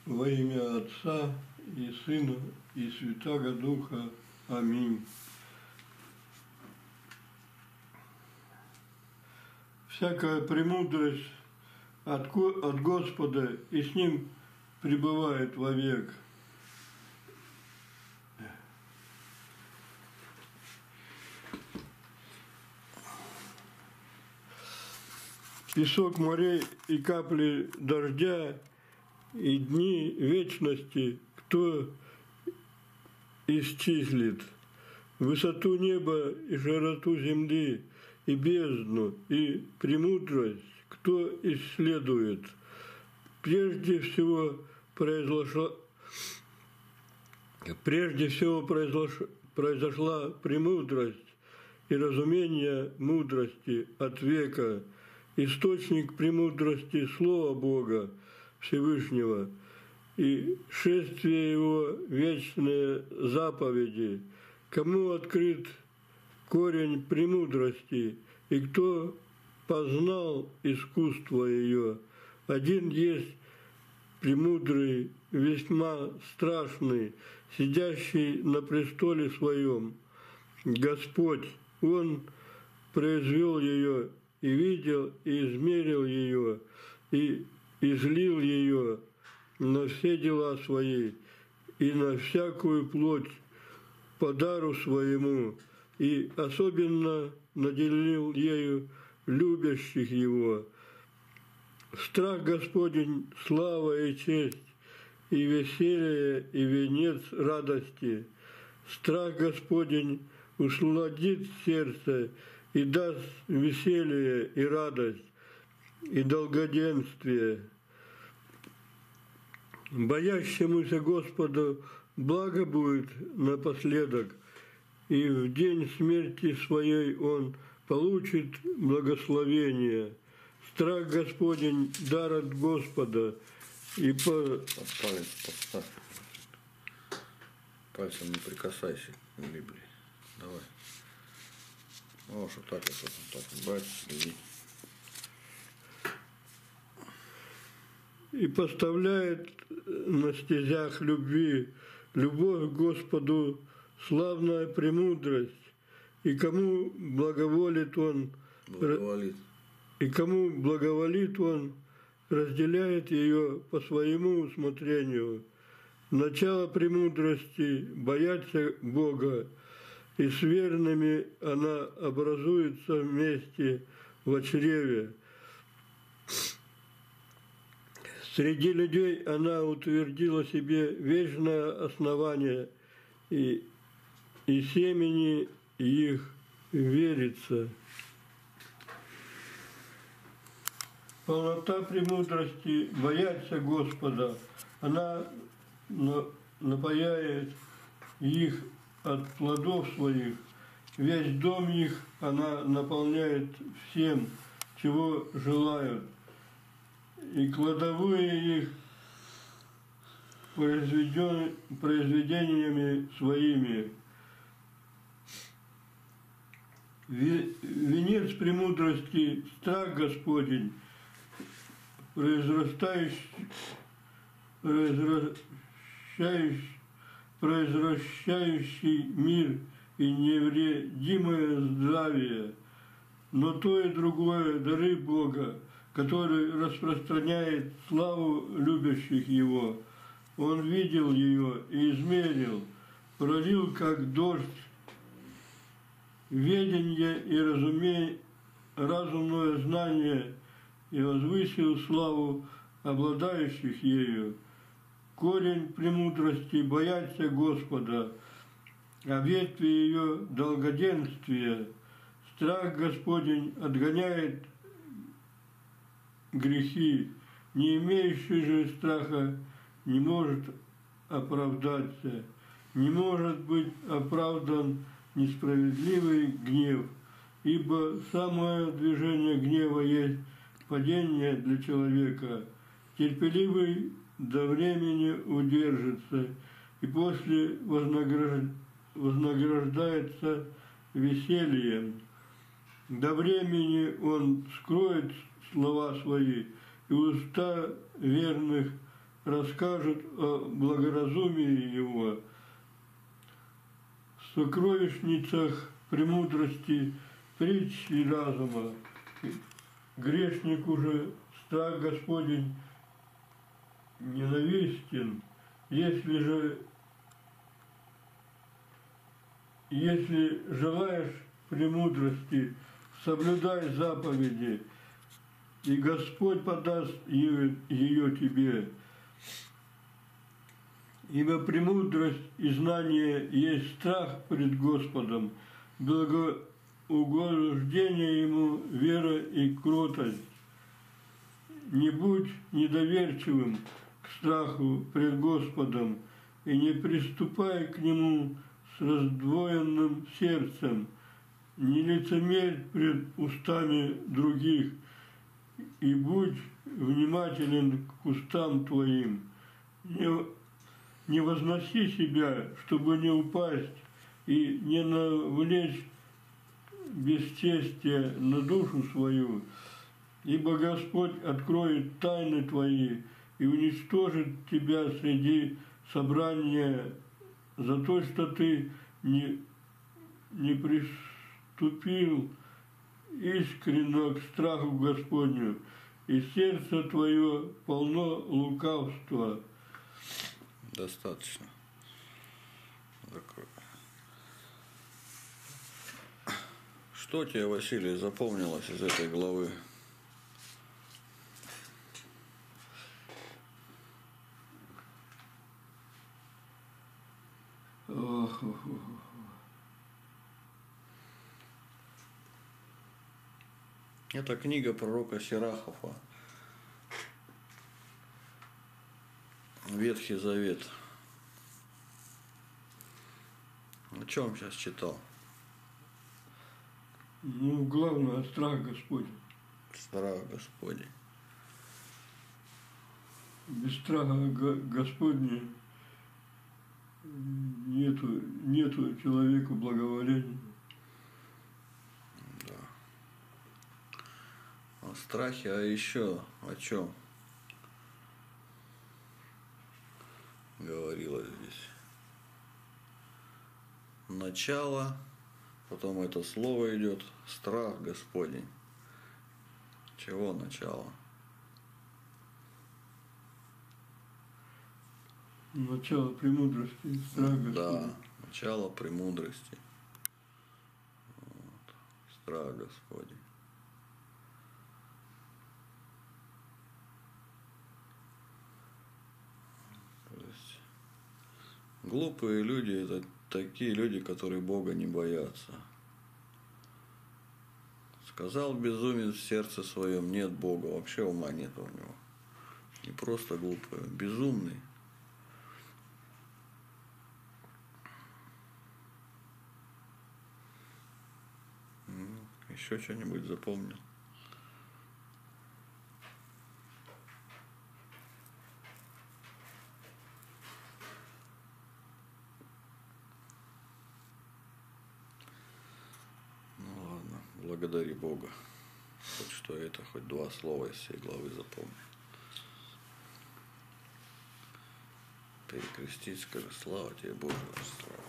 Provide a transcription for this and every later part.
Во имя Отца и Сына и Святаго Духа. Аминь. Всякая премудрость от Господа, и с Ним пребывает вовек. Песок морей и капли дождя, и дни вечности кто исчислит? Высоту неба и широту земли, и бездну, и премудрость кто исследует? Прежде всего произошла премудрость и разумение мудрости от века, источник премудрости Слова Бога Всевышнего, и шествие Его вечные заповеди. Кому открыт корень премудрости, и кто познал искусство ее? Один есть премудрый, весьма страшный, сидящий на престоле своем, Господь. Он произвел ее, и видел, и измерил ее, и излил ее на все дела свои, и на всякую плоть по дару своему, и особенно наделил ею любящих его. Страх Господень – слава и честь, и веселье, и венец радости. Страх Господень усладит сердце, и даст веселье и радость, и долгоденствие. Боящемуся Господу благо будет напоследок, и в день смерти своей он получит благословение. Страх Господень – дар от Господа, и Палец подставь. Пальцем не прикасайся к Библии. Давай. Вот так вот, так брать, следить. И поставляет на стезях любви любовь к Господу, славная премудрость, и кому благоволит Он, и кому благоволит Он, разделяет ее по своему усмотрению. Начало премудрости – бояться Бога, и с верными она образуется вместе в чреве. Среди людей она утвердила себе вечное основание, и семени их верится. Полнота премудрости – бояться Господа. Она напояет их от плодов своих. Весь дом их она наполняет всем, чего желают. И кладовые их произведениями своими. Венец премудрости – страх Господень, произвращающий мир и невредимое здравие. Но то и другое – дары Бога, который распространяет славу любящих Его. Он видел ее и измерил, пролил, как дождь, ведение и разумное знание, и возвысил славу обладающих ею. Корень премудрости – бояться Господа, а ветви ее – долгоденствие. Страх Господень отгоняет грехи, не имеющий же страха не может оправдаться, не может быть оправдан несправедливый гнев, ибо самое движение гнева есть падение для человека. Терпеливый до времени удержится, и после вознаграждается весельем. До времени он скроет слова свои, и уста верных расскажут о благоразумии его. В сокровищницах премудрости притч и разума. Грешник уже страх Господень ненавистен. Если желаешь премудрости, соблюдай заповеди, и Господь подаст ее тебе. Ибо премудрость и знание есть страх пред Господом, благоугождение Ему вера и кротость. Не будь недоверчивым к страху пред Господом, и не приступай к Нему с раздвоенным сердцем, не лицемерь пред устами других, и будь внимателен к устам твоим. Не возноси себя, чтобы не упасть, и не навлечь бесчестие на душу свою, ибо Господь откроет тайны твои и уничтожит тебя среди собрания за то, что ты не приступил искренно к страху Господню, и сердце твое полно лукавства. Достаточно. Закрой. Что тебе, Василий, запомнилось из этой главы? Это книга пророка Сирахова. Ветхий Завет. О чем сейчас читал? Ну, главное, страх Господень. Страх Господень. Без страха Господня нету человеку благоволения. Да. О страхе, а еще о чем говорилось здесь? Начало, потом это слово идет, страх Господень. Чего начало? Начало премудрости, страх Господень. Да, начало премудрости. Вот. Страх Господень. То есть глупые люди – это такие люди, которые Бога не боятся. Сказал безумец в сердце своем: нет Бога, вообще ума нет у него. Не просто глупый, безумный. Еще что-нибудь запомнил? Ну ладно, благодари Бога. Хоть что это, хоть два слова из всей главы запомнил. Перекрестись, скажи: слава тебе, Боже, слава.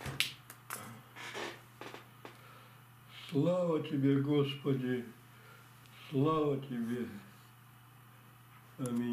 Слава тебе, Господи, слава тебе. Аминь.